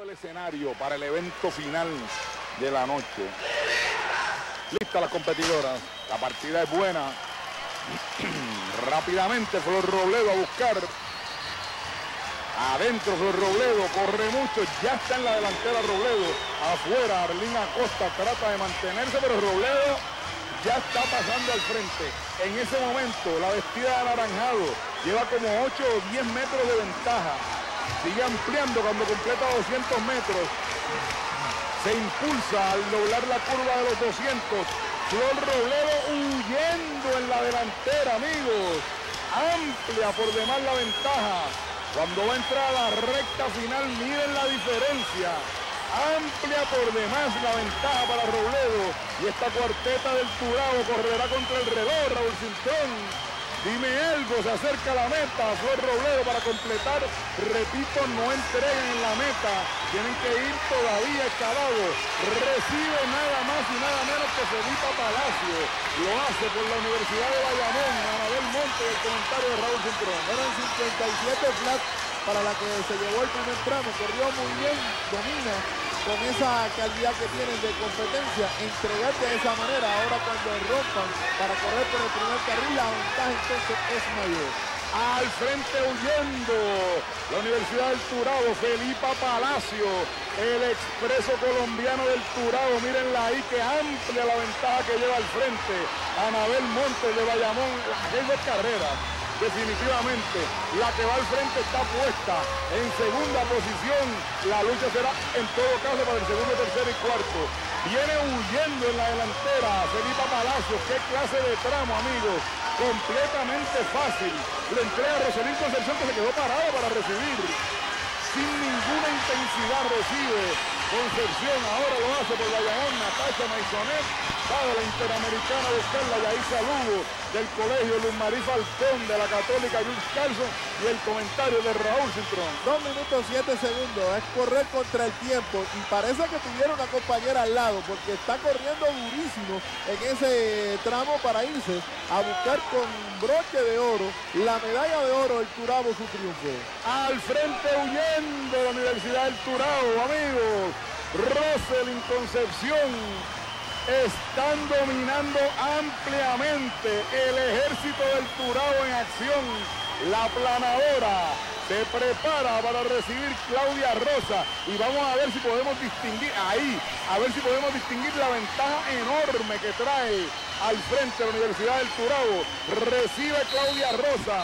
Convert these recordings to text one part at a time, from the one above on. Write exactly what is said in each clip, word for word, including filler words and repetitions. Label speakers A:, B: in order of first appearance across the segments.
A: el escenario para el evento final de la noche. Lista las competidoras, la partida es buena. Rápidamente Flor Robledo a buscar. Adentro Flor Robledo, corre mucho, ya está en la delantera Robledo. Afuera Arlín Acosta trata de mantenerse, pero Robledo ya está pasando al frente. En ese momento la vestida de anaranjado lleva como ocho o diez metros de ventaja. Sigue ampliando cuando completa doscientos metros. Se impulsa al doblar la curva de los doscientos. Flor Robledo huyendo en la delantera, amigos. Amplia por demás la ventaja. Cuando va a entrar a la recta final, miren la diferencia. Amplia por demás la ventaja para Robledo. Y esta cuarteta del Turabo correrá contra el reloj, Raúl Cintrón. Dime algo, se acerca a la meta, Flor Robledo para completar. Repito, no entreguen en la meta, tienen que ir todavía escalados. Recibe nada más y nada menos que Felipa Palacio. Lo hace por la Universidad de Bayamón, Anabel Monte, el comentario de Raúl Cintrón.
B: Eran cincuenta y siete flat para la que se llevó el primer tramo, corrió muy bien, domina con esa calidad que tienen de competencia. Entregar de esa manera, ahora cuando rompan para correr por el primer carril, la ventaja entonces es mayor.
A: Al frente huyendo la Universidad del Turabo, Felipa Palacio, el expreso colombiano del Turabo. Mírenla ahí, que amplia la ventaja que lleva al frente. Anabel Montes de Bayamón, hay dos carreras. Definitivamente, la que va al frente está puesta en segunda posición. La lucha será en todo caso para el segundo, tercero y cuarto. Viene huyendo en la delantera Felipa Palacios. Qué clase de tramo, amigos. Completamente fácil. Le entrega a Roselín Concepción, que se quedó parado para recibir. Sin ninguna intensidad recibe Concepción. Ahora lo hace por Bayamón. Natasha Maisonet va de la Interamericana a buscarla. Yaisa Lugo del colegio Luz Marí Falcón de la Católica Jules Carlson. Y el comentario de Raúl Cintrón.
B: Dos minutos siete segundos. Es correr contra el tiempo. Y parece que tuviera una compañera al lado, porque está corriendo durísimo en ese tramo para irse a buscar con broche de oro la medalla de oro del Turabo, su triunfo.
A: Al frente huyendo la Universidad del Turabo, amigos. Roselín Concepción están dominando ampliamente el ejército del Turabo en acción. La planadora se prepara para recibir Claudia Rosa y vamos a ver si podemos distinguir ahí, a ver si podemos distinguir la ventaja enorme que trae al frente la Universidad del Turabo. Recibe Claudia Rosa.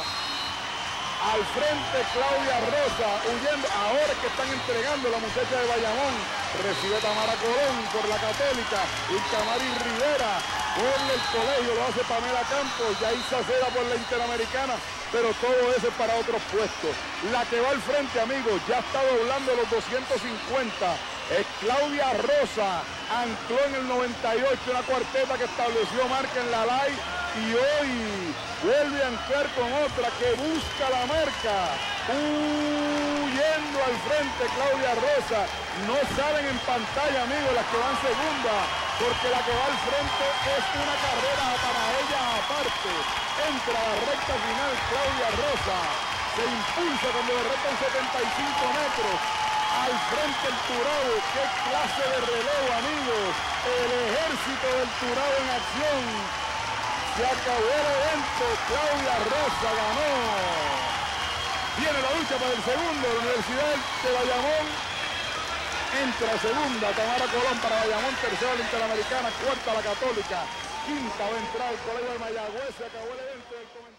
A: Al frente Claudia Rosa, huyendo, ahora que están entregando la muchacha de Bayamón. Recibe Tamara Colón por la Católica, y Camari Rivera por el colegio, lo hace Pamela Campos, Yaisa Cera por la Interamericana, pero todo eso es para otros puestos. La que va al frente, amigos, ya está doblando los doscientos cincuenta, es Claudia Rosa, ancló en el noventa y ocho, una cuarteta que estableció marca en la live, y hoy vuelve a anclar con otra que busca la marca. Huyendo al frente Claudia Rosa. No salen en pantalla, amigos, las que van segunda, porque la que va al frente es una carrera para ella aparte. Entra a la recta final Claudia Rosa. Se impulsa cuando derrota en setenta y cinco metros. Al frente el Turabo. Qué clase de relevo, amigos. El ejército del Turabo en acción. Se acabó el evento, Claudia Rosa ganó. Viene la lucha para el segundo, la Universidad de Bayamón. Entra segunda, Tamara Colón para Bayamón, tercera la Interamericana, cuarta la Católica, quinta va a entrar el colegio de Mayagüez. Se acabó el evento del comentario.